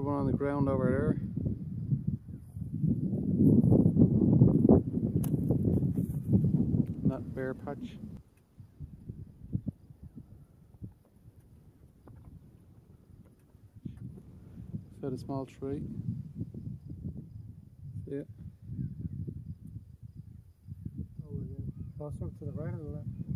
one on the ground over there. In that bare patch. So the small tree. See it? Oh, yeah. Closer to the right of the left.